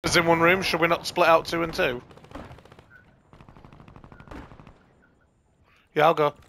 Is in one room, should we not split out 2 and 2? Yeah, I'll go.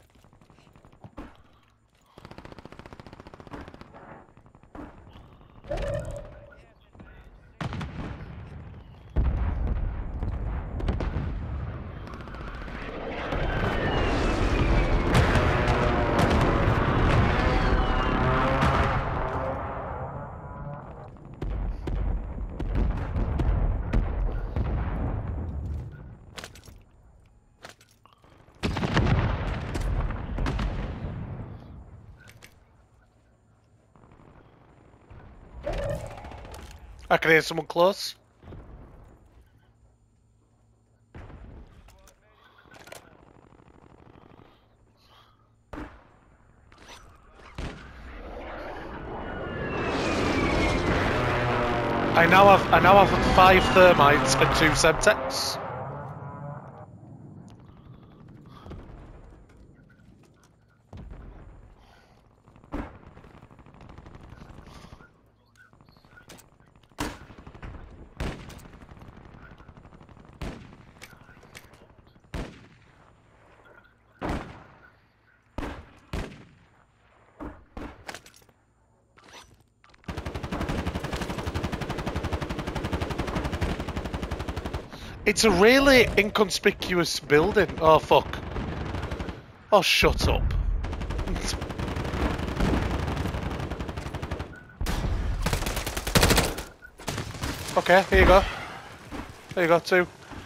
I can hear someone close. I now have 5 thermites and 2 Semtex. It's a really inconspicuous building. Oh, fuck. Oh, shut up. Okay, here you go. There you go, 2.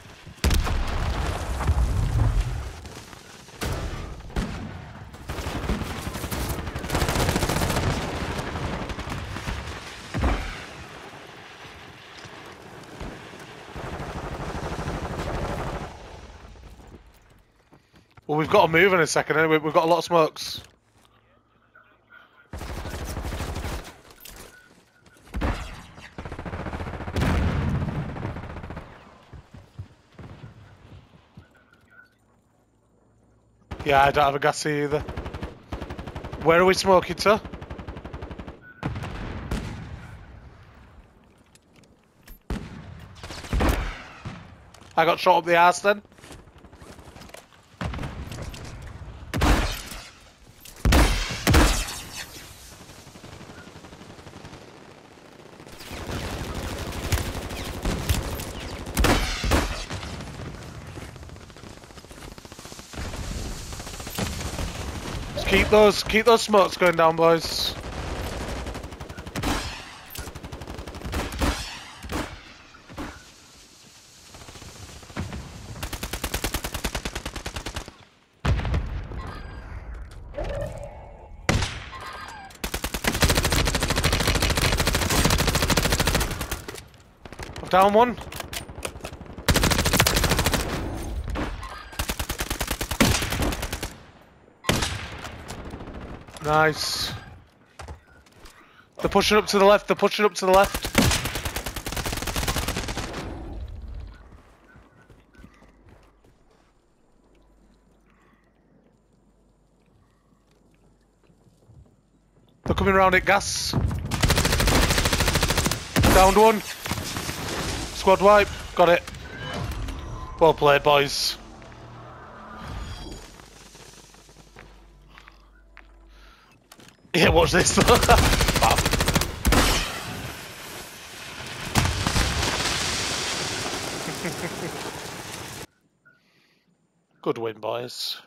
Well, we've got to move in a second, anyway. We've got a lot of smokes. Yeah, I don't have a gassy either. Where are we smoking to? I got shot up the arse then. Keep those smokes going down, boys. I'm down 1. Nice. They're pushing up to the left, they're pushing up to the left. They're coming around at gas. Downed 1. Squad wipe. Got it. Well played, boys. Yeah, watch this. Good win, boys.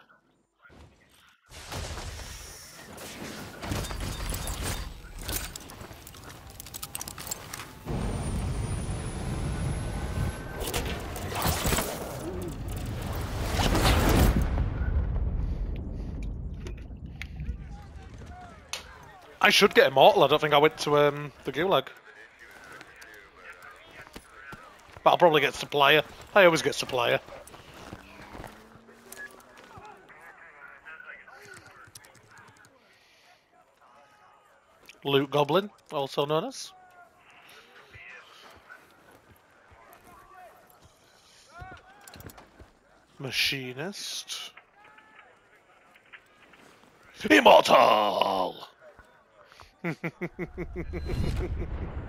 I should get Immortal. I don't think I went to the Gulag. But I'll probably get Supplier. I always get Supplier. Loot Goblin, also known as. Machinist. Immortal!